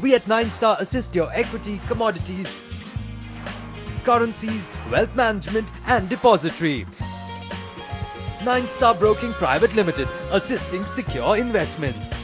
We at 9 Star assist your equity, commodities, currencies, wealth management and depository. 9 Star Broking Private Limited, assisting secure investments.